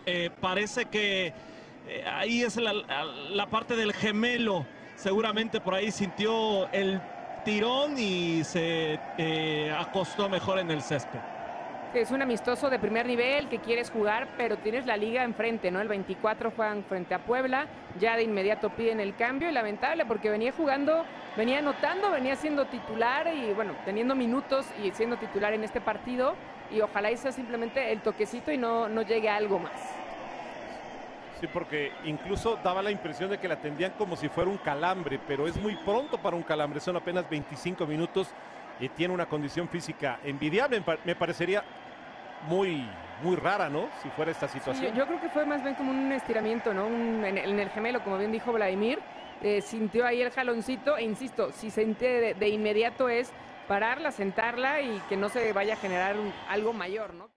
Parece que ahí es la parte del gemelo. Seguramente por ahí sintió el tirón y se acostó mejor en el césped. Es un amistoso de primer nivel que quieres jugar, pero tienes la liga enfrente, ¿no? El 24 juegan frente a Puebla, ya de inmediato piden el cambio y lamentable porque venía jugando, venía anotando, venía siendo titular y bueno, teniendo minutos y siendo titular en este partido y ojalá sea simplemente el toquecito y no llegue a algo más. Sí, porque incluso daba la impresión de que la atendían como si fuera un calambre, pero es muy pronto para un calambre, son apenas 25 minutos y tiene una condición física envidiable. Me parecería muy rara, ¿no? Si fuera esta situación. Sí, yo creo que fue más bien como un estiramiento, ¿no? En el gemelo, como bien dijo Vladimir, sintió ahí el jaloncito e insisto, si siente de inmediato es pararla, sentarla y que no se vaya a generar algo mayor, ¿no?